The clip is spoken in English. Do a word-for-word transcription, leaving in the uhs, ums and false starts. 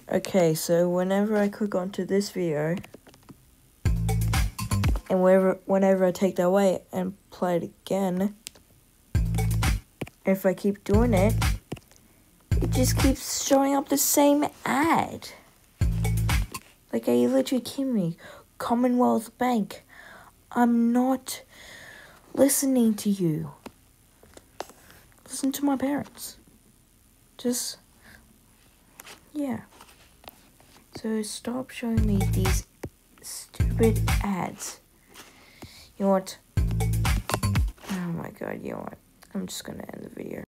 Okay, so whenever I click onto this video, and whenever, whenever I take that away and play it again, if I keep doing it, it just keeps showing up the same ad. Like, are you literally kidding me? Commonwealth Bank. I'm not listening to you. Listen to my parents. Just, yeah. So stop showing me these stupid ads. You know what? Oh my god, you know what? I'm just gonna end the video.